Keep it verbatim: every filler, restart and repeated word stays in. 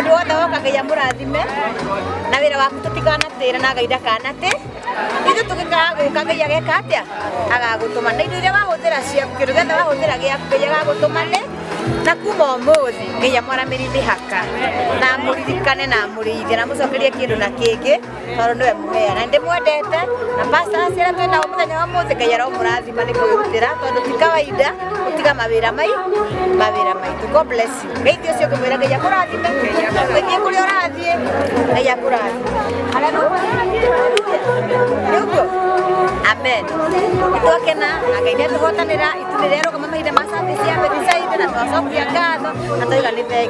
mundu wothe woka Ngai amurathime na wira waku tutikanatira na Ngai ndakanate ithu tugikaga guka Ngai ageka atia agagutuma na indo iria wahuthira ciaku kindu giothe wahuthira giaku Ngai agagutumane na kuma umuthi Ngai amwaramiririe haka na muririkane na muriithie na mucokerie kindu na kingi tondu niwe muhea na ndimwendete na pastor acira twenda umuthenya wa muthi Ngai aromurathima ni kwirutira tondu ti kawaida utiga mawira mai mawira maitu. God bless you. Ngai ti ucio kumwira Ngai akurathime withie kuria urathie Ngai akurathime. Niguo amen. Twakena na Ngai ni tuhotanira itu ni rero kama mahinda ma service ya Bedside na twacokia ngatho na twiga ni